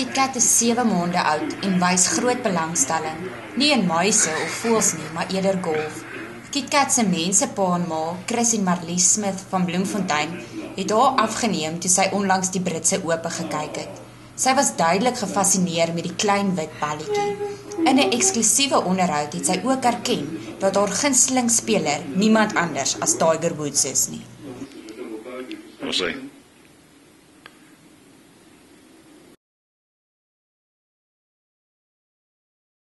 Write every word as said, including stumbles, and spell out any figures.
KitKat is sewe maande oud en wys groot belangstelling. Nie in muise of voëls nie, maar eerder golf. KitKat se mensepa en ma, Chris en Marlies Smith van Bloemfontein, het haar afgeneem toe sy onlangs die Britse Ope gekyk het. Sy was duidelik gefascineer met die klein wit balletjie. In 'n eksklusiewe onderhoud het sy ook erken dat haar gunsteling speler niemand anders as Tiger Woods is nie. Wat sê?